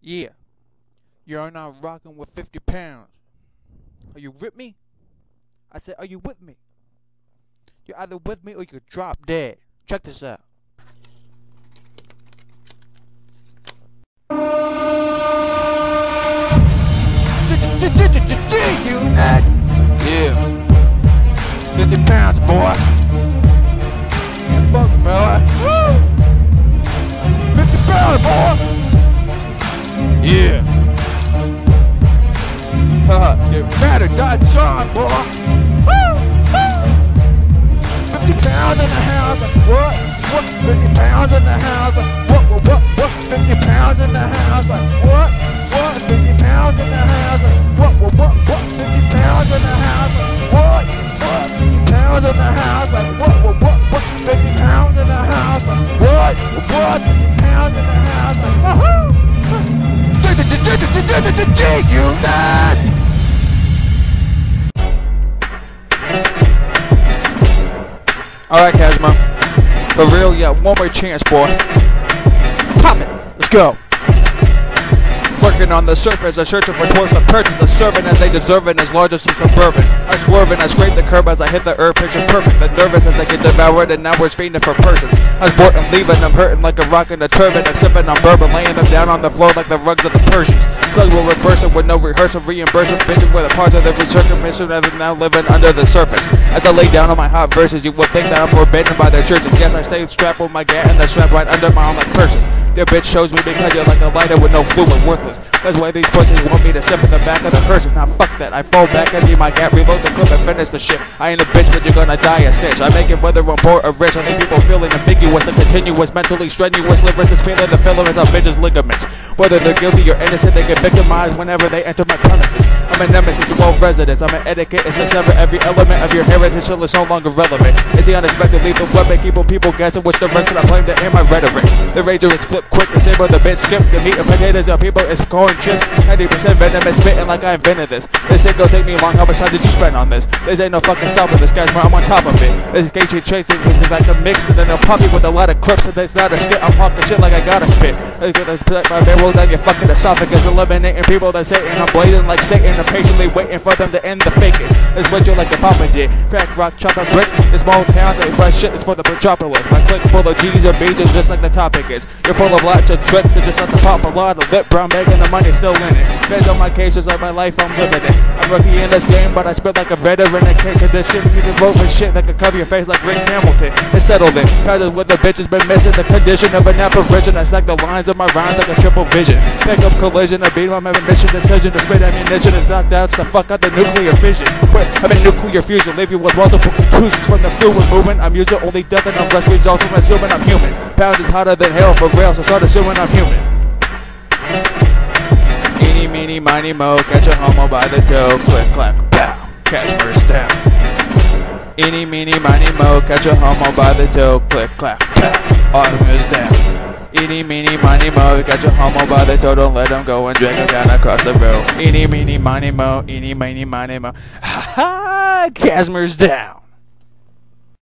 Yeah, you're not rocking with 50 pounds. Are you with me? I said, are you with me? You're either with me or you could drop dead. Check this out. You not? Yeah. 50 pounds, boy. Fuck, boy. Woo! 50 pounds, boy. Yeah. Get mad at that John, boy. Woo! Woo! 50 pounds in the house. What? 50 pounds in the house. What? 50 pounds in the house. What? 50 pounds in the house. What? 50 pounds in the house. What? 50 pounds in the house. What? 50 pounds in the house. What? 50 pounds in the house. Woohoo! You not? Alright, Kazma. For real, yeah, one more chance, boy. Pop it. Let's go. Working on the surface, I searching for toys to purchase, a serving as they deserve it, as large as a suburban. I swerve and I scrape the curb as I hit the earth, picture perfect. The nervous as I get devoured, and now we're fiending for persons. I was born and leaving, I'm hurting like a rock in a turban. I'm sipping on bourbon, laying them down on the floor like the rugs of the Persians. Slugs will reverse it with no rehearsal, reimbursement, bitches with a part of the recircummission as I'm now living under the surface. As I lay down on my hot verses, you would think that I'm forbidden by their churches. Yes, I stay strapped with my gat and the strap right under my arm like purses. Your bitch shows me because you're like a lighter with no fluid, worthless. That's why these pussies want me to sip in the back of the purses. Now fuck that, I fall back, empty my gap, reload the clip and finish the shit. I ain't a bitch, but you're gonna die a stitch. I make it whether I'm poor or rich. I think people feeling ambiguous and continuous, mentally strenuous. Livers is feeling the filaments of bitches' ligaments. Whether they're guilty or innocent, they get victimized whenever they enter my premises. I'm a nemesis to all residents. I'm an etiquette, it's to sever every element of your heritage till it's no longer relevant. It's the unexpected lethal weapon, keeping people guessing which direction I plan to aim my rhetoric. The razor is flipped quick, the saber the bit skip. The meat and potatoes of people is corn chips. 90% venomous, spitting like I invented this. This ain't gonna take me long, how much time did you spend on this? This ain't no fucking stopping this, guys, but I'm on top of it. This case you chasing is like a mix, and then they'll pop you with a lot of clips, and it's not a skit. I'm talking shit like I gotta spit. It's gonna protect my barrel down your fucking esophagus, eliminating people that say, and I'm blazing like Satan, and patiently waiting for them to end the faking. It's what you like the Papa did. Crack, rock, chopping bricks. In small towns, and fresh shit is for the metropolis. My clique full of G's or B's, just like the topic is. You're full of lots of tricks, and just like the pop a lot of lip brown bag, and the money's still in it. Based on my cases of my life, I'm living it. I'm rookie in this game, but I spit like a veteran. I can't condition. You can vote for shit that can cover your face like Rick Hamilton. It's settled in. Cause with the bitches been missing the condition of an apparition. I stack the lines of my rhymes like a triple vision. Pick up collision, I beat my mission decision to spit ammunition is knocked out to fuck out the nuclear fission. Wait, I'm in nuclear fusion, leave you with multiple conclusions from the fluid movement. I'm using only death and unless results from assuming I'm human. Pounds is hotter than hell for real, so start assuming I'm human. Eeny, meeny, miny, mo, catch a homo by the toe, click, clack, pow, catch burst down. Eeny, meeny, miny, mo, catch a homo by the toe, click, clack, pow, arm is down. Eeny, meeny, miny, mo, catch a homo by the toe, don't let him go and drag him down across the road. Eeny, meeny, miny, mo, eeny, meeny, miny, mo, ha ha, Casmer's down.